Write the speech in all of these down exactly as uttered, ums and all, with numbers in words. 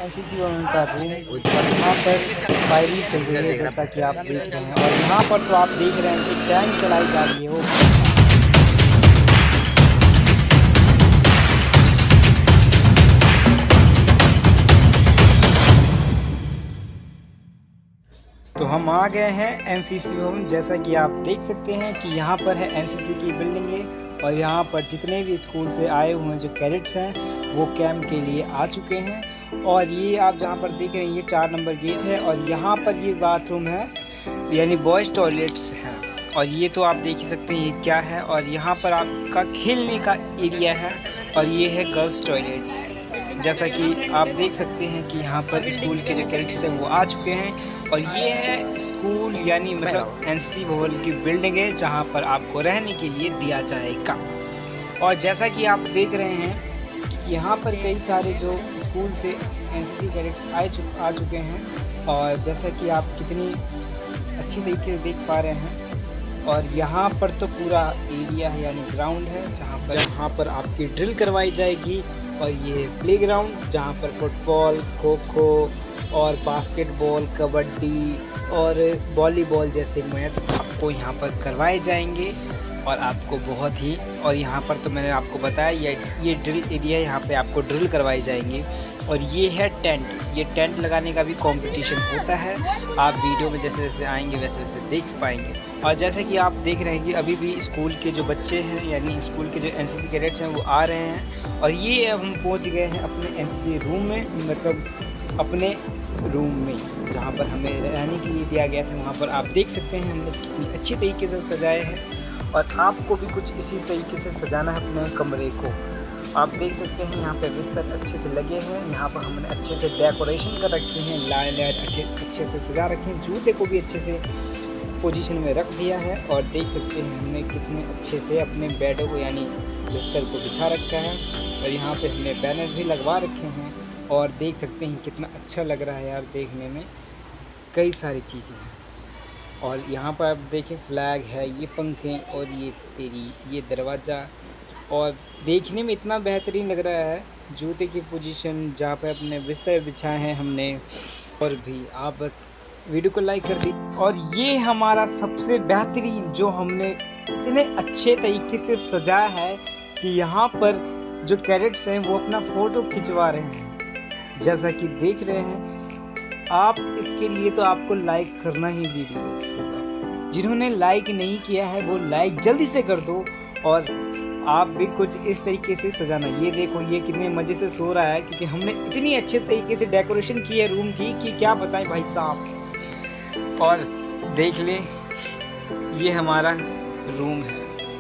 NCC भवन का room और यहाँ पर फायरिंग चल रही है जैसा कि आप देख रहे हैं। और यहाँ पर तो आप देख रहे हैं कि टैंक चलाई जा रही है वो। तो हम आ गए हैं एनसीसी भवन। जैसा कि आप देख सकते हैं कि यहाँ पर है एनसीसी की बिल्डिंग है और यहाँ पर जितने भी स्कूल से आए हुए हैं जो कैडेट्स हैं वो कैंप के लिए आ चुके हैं। और ये आप जहाँ पर देख रहे हैं ये चार नंबर गेट है और यहाँ पर ये बाथरूम है यानी बॉयज़ टॉयलेट्स हैं। और ये तो आप देख ही सकते हैं ये क्या है। और यहाँ पर आपका खेलने का एरिया है और ये है गर्ल्स टॉयलेट्स। जैसा कि आप देख सकते हैं कि यहाँ पर स्कूल के जो कैडेट्स हैं वो आ चुके हैं। और ये है स्कूल यानी मतलब एनसीसी भवन की बिल्डिंग है जहाँ पर आपको रहने के लिए दिया जाएगा। और जैसा कि आप देख रहे हैं यहाँ पर कई सारे जो स्कूल से एनसीसी कैडेट्स आए चु आ चुके हैं। और जैसा कि आप कितनी अच्छी तरीके से देख पा रहे हैं। और यहाँ पर तो पूरा एरिया है यानी ग्राउंड है जहाँ पर जहाँ पर आपकी ड्रिल करवाई जाएगी। और ये प्लेग्राउंड जहाँ पर फुटबॉल, खो खो और बास्केटबॉल, कबड्डी और वॉलीबॉल जैसे मैच आपको यहाँ पर करवाए जाएंगे। और आपको बहुत ही और यहाँ पर तो मैंने आपको बताया ये ये ड्रिल एरिया है, यहाँ पे आपको ड्रिल करवाई जाएंगे। और ये है टेंट, ये टेंट लगाने का भी कंपटीशन होता है। आप वीडियो में जैसे जैसे आएंगे वैसे वैसे देख पाएंगे। और जैसे कि आप देख रहे हैं कि अभी भी स्कूल के जो बच्चे हैं यानी स्कूल के जो एनसीसी कैडेट्स हैं वो आ रहे हैं। और ये अब हम पहुँच गए हैं अपने एनसीसी रूम में, मतलब अपने रूम में जहाँ पर हमें रहने के लिए दिया गया था। वहाँ पर आप देख सकते हैं हमने कितनी अच्छी तरीके से सजाए हैं। और आपको भी कुछ इसी तरीके से सजाना है अपने कमरे को। आप देख सकते हैं यहाँ पे बिस्तर अच्छे से लगे हैं, यहाँ पर हमने अच्छे से डेकोरेशन कर रखे हैं, लाइट लाइट अच्छे से सजा रखे हैं, जूते को भी अच्छे से पोजीशन में रख दिया है। और देख सकते हैं हमने कितने अच्छे से अपने बेडों को यानी बिस्तर को बिछा रखा है। और यहाँ पे हमने बैनर भी लगवा रखे हैं और देख सकते हैं कितना अच्छा लग रहा है यार देखने में, कई सारी चीज़ें हैं। और यहाँ पर आप देखें फ्लैग है, ये पंखे और ये तेरी ये दरवाज़ा। और देखने में इतना बेहतरीन लग रहा है, जूते की पोजीशन जहाँ पे अपने बिस्तर बिछाए हैं हमने। और भी आप बस वीडियो को लाइक कर दी। और ये हमारा सबसे बेहतरीन जो हमने इतने अच्छे तरीके से सजाया है कि यहाँ पर जो कैडेट्स हैं वो अपना फ़ोटो खिंचवा रहे हैं जैसा कि देख रहे हैं आप। इसके लिए तो आपको लाइक करना ही वीडियो होगा। जिन्होंने लाइक नहीं किया है वो लाइक जल्दी से कर दो। और आप भी कुछ इस तरीके से सजाना। ये देखो ये कितने मज़े से सो रहा है क्योंकि हमने इतनी अच्छे तरीके से डेकोरेशन की है रूम की कि क्या बताएं भाई साहब। और देख लें ये हमारा रूम है।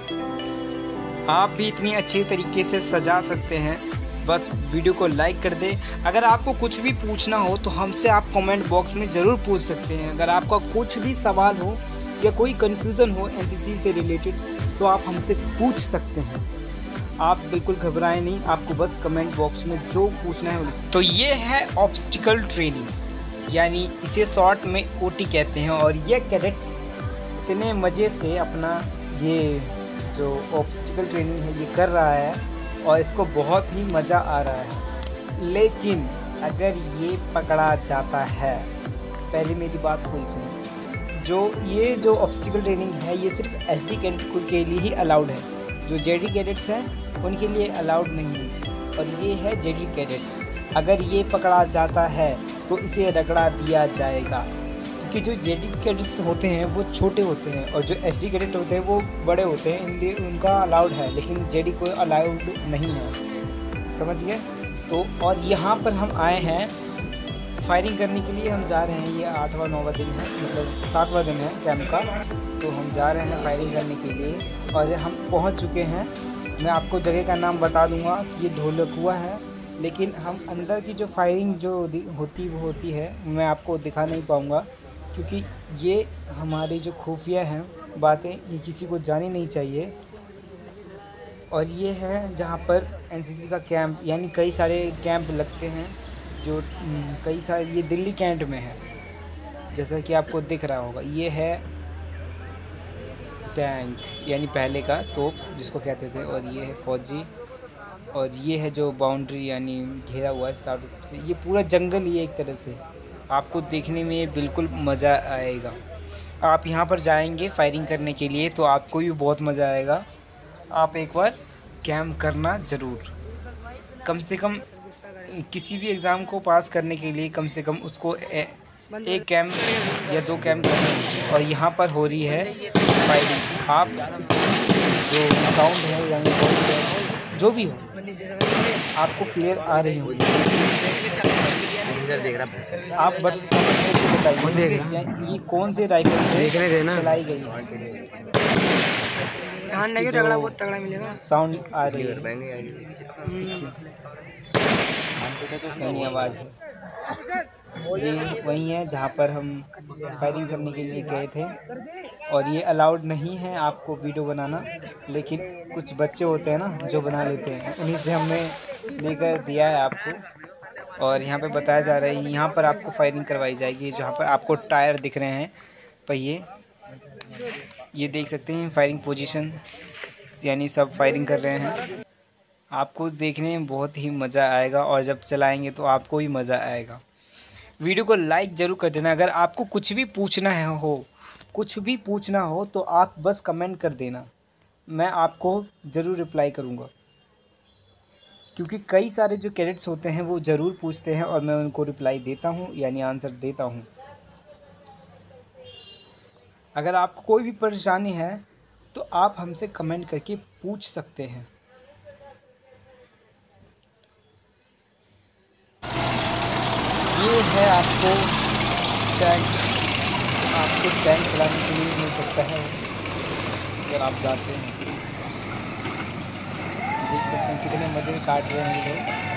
आप भी इतनी अच्छे तरीके से सजा सकते हैं, बस वीडियो को लाइक कर दें। अगर आपको कुछ भी पूछना हो तो हमसे आप कमेंट बॉक्स में ज़रूर पूछ सकते हैं। अगर आपका कुछ भी सवाल हो या कोई कन्फ्यूज़न हो एनसीसी से रिलेटेड तो आप हमसे पूछ सकते हैं। आप बिल्कुल घबराएं नहीं, आपको बस कमेंट बॉक्स में जो पूछना है। तो ये है ऑब्स्टिकल ट्रेनिंग यानी इसे शॉर्ट में ओटी कहते हैं। और ये कैडेट्स इतने मज़े से अपना ये जो ऑब्स्टिकल ट्रेनिंग है ये कर रहा है और इसको बहुत ही मज़ा आ रहा है। लेकिन अगर ये पकड़ा जाता है, पहले मेरी बात पूरी सुनो, जो ये जो ऑब्स्टिकल ट्रेनिंग है ये सिर्फ एसडी कैडेट के लिए ही अलाउड है। जो जेडी कैडेट्स हैं उनके लिए अलाउड नहीं है। और ये है जेडी कैडेट्स। अगर ये पकड़ा जाता है तो इसे रगड़ा दिया जाएगा क्योंकि जो जेडी कैडेट्स होते हैं वो छोटे होते हैं और जो एसडी कैडेट होते हैं वो बड़े होते हैं, इनलिए उनका अलाउड है लेकिन जेडी को अलाउड नहीं है। समझ गए? तो और यहाँ पर हम आए हैं फायरिंग करने के लिए। हम जा रहे हैं, ये आठवां नौवां दिन है, मतलब सातवां दिन है कैंप का। तो हम जा रहे हैं फायरिंग करने के लिए और हम पहुँच चुके हैं। मैं आपको जगह का नाम बता दूँगा कि ये ढोलकुआ है, लेकिन हम अंदर की जो फायरिंग जो होती वो होती है मैं आपको दिखा नहीं पाऊँगा क्योंकि ये हमारी जो खुफिया हैं बातें ये किसी को जानी नहीं चाहिए। और ये है जहाँ पर एनसीसी का कैंप यानी कई सारे कैंप लगते हैं जो कई सारे, ये दिल्ली कैंट में है जैसा कि आपको दिख रहा होगा। ये है टैंक यानी पहले का तोप जिसको कहते थे। और ये है फौजी और ये है जो बाउंड्री यानी घेरा हुआ है चारों तरफ से, ये पूरा जंगल ही है एक तरह से। आपको देखने में बिल्कुल मज़ा आएगा। आप यहाँ पर जाएंगे फायरिंग करने के लिए तो आपको भी बहुत मज़ा आएगा। आप एक बार कैंप करना ज़रूर। कम से कम किसी भी एग्ज़ाम को पास करने के लिए कम से कम उसको ए, एक कैंप या दो कैंप करने चाहिए। और यहाँ पर हो रही है फायरिंग। आप जो साउंड है यानी वॉइस है जो भी हो आपको क्लियर आ रही हो। आप बट बताइए ये कौन से राइफल से चलाई गई है? तगड़ा बहुत तगड़ा मिलेगा। साउंड आ रही है, यानी आवाज़ है। ये वही है जहाँ पर हम फायरिंग करने के लिए गए थे। और ये अलाउड नहीं है आपको वीडियो बनाना, लेकिन कुछ बच्चे होते हैं ना जो बना लेते हैं, उन्हीं से हमने लेकर दिया है आपको। और यहाँ पे बताया जा रहा है यहाँ पर आपको फायरिंग करवाई जाएगी। जहाँ पर आपको टायर दिख रहे हैं पहिए, ये देख सकते हैं फायरिंग पोजीशन, यानी सब फायरिंग कर रहे हैं। आपको देखने में बहुत ही मज़ा आएगा और जब चलाएंगे तो आपको भी मज़ा आएगा। वीडियो को लाइक ज़रूर कर देना। अगर आपको कुछ भी पूछना है हो कुछ भी पूछना हो तो आप बस कमेंट कर देना, मैं आपको ज़रूर रिप्लाई करूँगा। क्योंकि कई सारे जो कैडेट्स होते हैं वो ज़रूर पूछते हैं और मैं उनको रिप्लाई देता हूँ, यानी आंसर देता हूँ। अगर आपको कोई भी परेशानी है तो आप हमसे कमेंट करके पूछ सकते हैं। ये है आपको टैंक, आपको टैंक चलाने के लिए मिल सकता है अगर आप जाते हैं। देख सकते हैं कितने मज़े काट रहे हैं ये लोग।